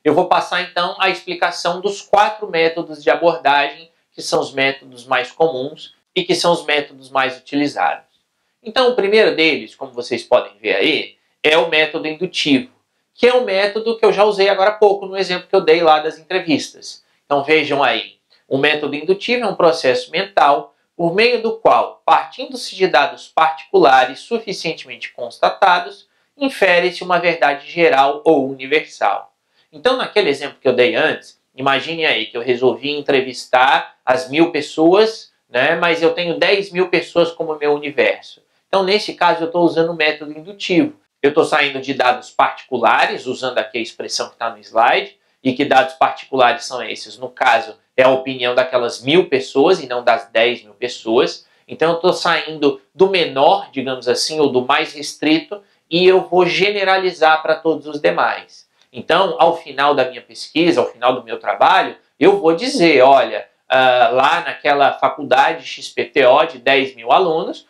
eu vou passar então a explicação dos 4 métodos de abordagem, que são os métodos mais comuns e que são os métodos mais utilizados. Então, o primeiro deles, como vocês podem ver aí, é o método indutivo, que é um método que eu já usei agora há pouco no exemplo que eu dei lá das entrevistas. Então, vejam aí, o método indutivo é um processo mental por meio do qual, partindo-se de dados particulares suficientemente constatados, infere-se uma verdade geral ou universal. Então, naquele exemplo que eu dei antes, imagine aí que eu resolvi entrevistar as 1000 pessoas, né, mas eu tenho 10.000 pessoas como meu universo. Então, nesse caso, eu estou usando o método indutivo. Eu estou saindo de dados particulares, usando aqui a expressão que está no slide, e que dados particulares são esses? No caso, é a opinião daquelas 1000 pessoas e não das 10.000 pessoas. Então, eu estou saindo do menor, digamos assim, ou do mais restrito, e eu vou generalizar para todos os demais. Então, ao final da minha pesquisa, ao final do meu trabalho, eu vou dizer, olha, lá naquela faculdade XPTO de 10.000 alunos,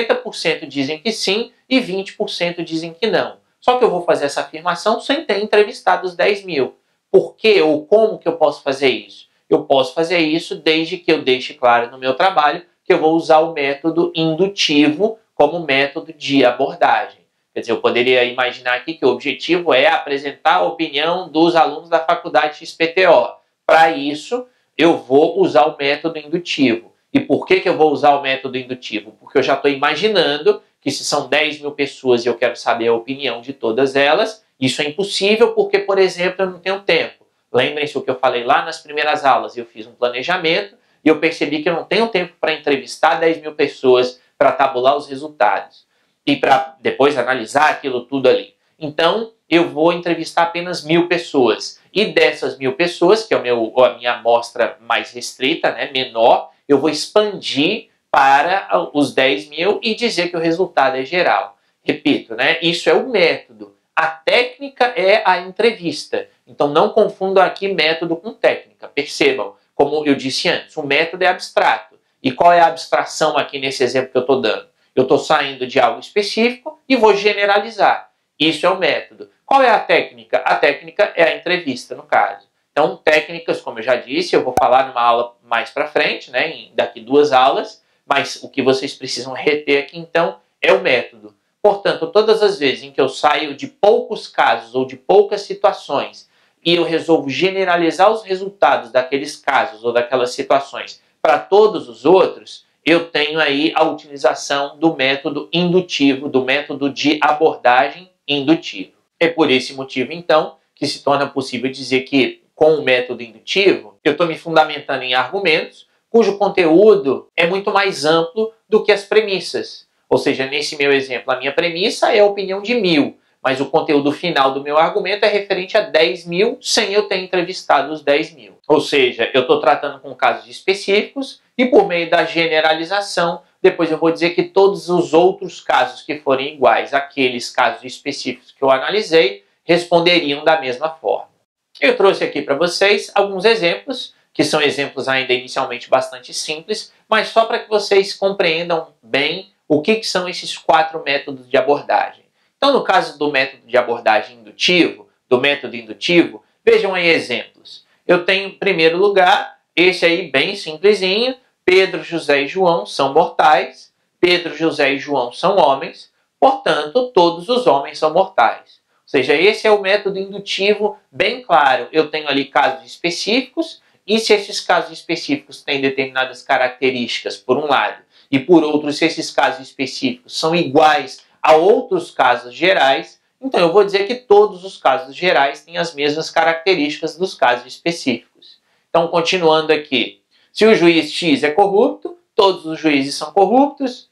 80% dizem que sim e 20% dizem que não. Só que eu vou fazer essa afirmação sem ter entrevistado os 10.000. Por que ou como que eu posso fazer isso? Eu posso fazer isso desde que eu deixe claro no meu trabalho que eu vou usar o método indutivo como método de abordagem. Quer dizer, eu poderia imaginar aqui que o objetivo é apresentar a opinião dos alunos da faculdade XPTO. Para isso, eu vou usar o método indutivo. E por que eu vou usar o método indutivo? Porque eu já estou imaginando que se são 10.000 pessoas e eu quero saber a opinião de todas elas, isso é impossível porque, por exemplo, eu não tenho tempo. Lembrem-se o que eu falei lá nas primeiras aulas. Eu fiz um planejamento e eu percebi que eu não tenho tempo para entrevistar 10.000 pessoas para tabular os resultados e para depois analisar aquilo tudo ali. Então, eu vou entrevistar apenas 1.000 pessoas. E dessas 1.000 pessoas, que é a minha amostra mais restrita, né, menor, eu vou expandir para os 10.000 e dizer que o resultado é geral. Repito, né, isso é o método. A técnica é a entrevista. Então, não confundam aqui método com técnica. Percebam, como eu disse antes, o método é abstrato. E qual é a abstração aqui nesse exemplo que eu estou dando? Eu estou saindo de algo específico e vou generalizar. Isso é o método. Qual é a técnica? A técnica é a entrevista, no caso. Então, técnicas, como eu já disse, eu vou falar numa aula mais para frente, né, daqui 2 aulas, mas o que vocês precisam reter aqui, então, é o método. Portanto, todas as vezes em que eu saio de poucos casos ou de poucas situações e eu resolvo generalizar os resultados daqueles casos ou daquelas situações para todos os outros, eu tenho aí a utilização do método indutivo, do método de abordagem indutivo. É por esse motivo, então, que se torna possível dizer que, com o método indutivo, eu estou me fundamentando em argumentos cujo conteúdo é muito mais amplo do que as premissas. Ou seja, nesse meu exemplo, a minha premissa é a opinião de 1.000, mas o conteúdo final do meu argumento é referente a 10.000 sem eu ter entrevistado os 10.000. Ou seja, eu estou tratando com casos específicos e por meio da generalização, depois eu vou dizer que todos os outros casos que forem iguais àqueles casos específicos que eu analisei responderiam da mesma forma. Eu trouxe aqui para vocês alguns exemplos, que são exemplos ainda inicialmente bastante simples, mas só para que vocês compreendam bem o que são esses 4 métodos de abordagem. Então, no caso do método de abordagem indutivo, do método indutivo, vejam aí exemplos. Eu tenho, em primeiro lugar, esse aí bem simplesinho: Pedro, José e João são mortais, Pedro, José e João são homens, portanto, todos os homens são mortais. Ou seja, esse é o método indutivo bem claro. Eu tenho ali casos específicos, e se esses casos específicos têm determinadas características, por um lado, e por outro, se esses casos específicos são iguais a outros casos gerais, então eu vou dizer que todos os casos gerais têm as mesmas características dos casos específicos. Então, continuando aqui, se o juiz X é corrupto, todos os juízes são corruptos.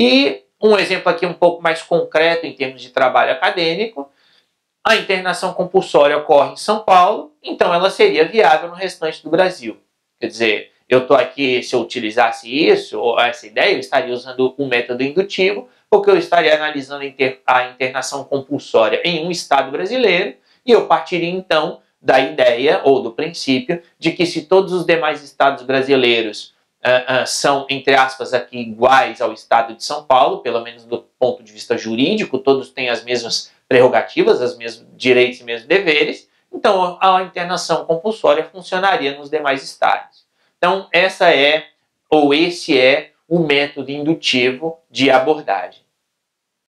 E um exemplo aqui um pouco mais concreto em termos de trabalho acadêmico: a internação compulsória ocorre em São Paulo, então ela seria viável no restante do Brasil. Quer dizer, eu estou aqui, se eu utilizasse isso, ou essa ideia, eu estaria usando o método indutivo, porque eu estaria analisando a internação compulsória em um estado brasileiro, e eu partiria então da ideia, ou do princípio, de que se todos os demais estados brasileiros são, entre aspas, aqui iguais ao estado de São Paulo, pelo menos do ponto de vista jurídico, todos têm as mesmas prerrogativas, os mesmos direitos e mesmos deveres, Então, a internação compulsória funcionaria nos demais estádios. Então, esse é o método indutivo de abordagem.